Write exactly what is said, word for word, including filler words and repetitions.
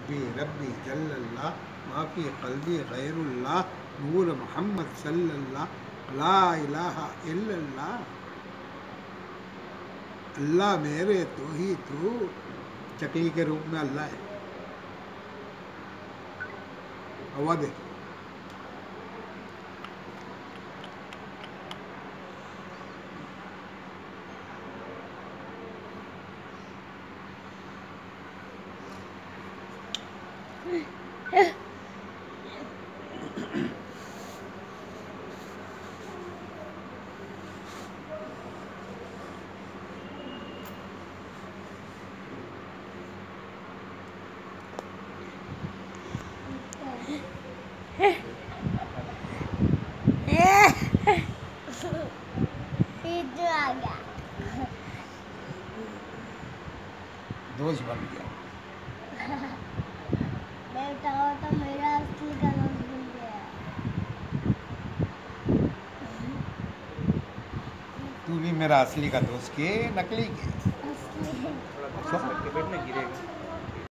रब्बी रब्बी जल्लल्लाह माफ़ी क़ल्बी गैरुल्लाह नूर मोहम्मद सल्लल्लाह ला इलाहा इल्लल्लाह। अल्लाह मेरे तो ही तू, चकली के रूप में अल्लाह है। हवा दे दोस्त बन गया। बेटा तो मेरा असली का दोस्त बन गया। तू भी मेरा असली का दोस्त के नकली के। असली। थोड़ा बैठने गिरेगा।